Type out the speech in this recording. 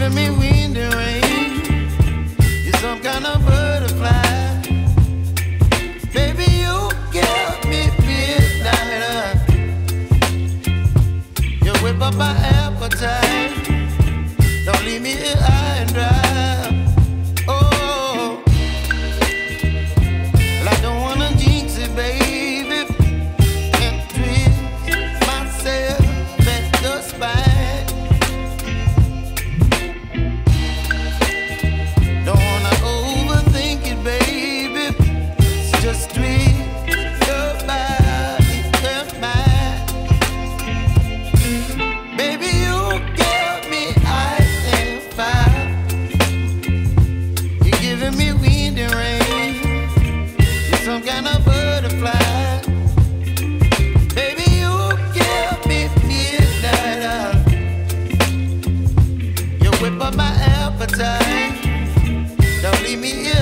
giving me wind and rain. You're some kind of butterfly. Baby, you give me midnight. You whip up my appetite. Don't leave me here high and dry. Oh, well, I don't wanna jinx it, baby, and twist myself at the spine. Don't wanna overthink it, baby. It's just twist your body and mine. Baby, you give me ice and fire. You're giving me wind and rain. You're some kind of butterfly. Baby, you give me midnight. You whip up my appetite. Don't leave me here